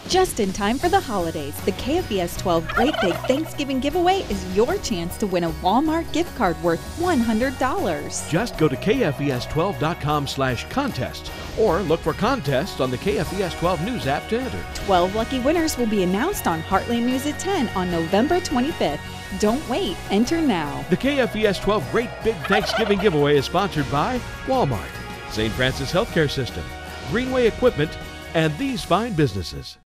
Just in time for the holidays, the KFES 12 Great Big Thanksgiving Giveaway is your chance to win a Walmart gift card worth $100. Just go to kfes12.com/contests or look for contests on the KFES 12 News app to enter. 12 lucky winners will be announced on Heartland News at 10 on November 25th. Don't wait, enter now. The KFES 12 Great Big Thanksgiving Giveaway is sponsored by Walmart, St. Francis Healthcare System, Greenway Equipment, and these fine businesses.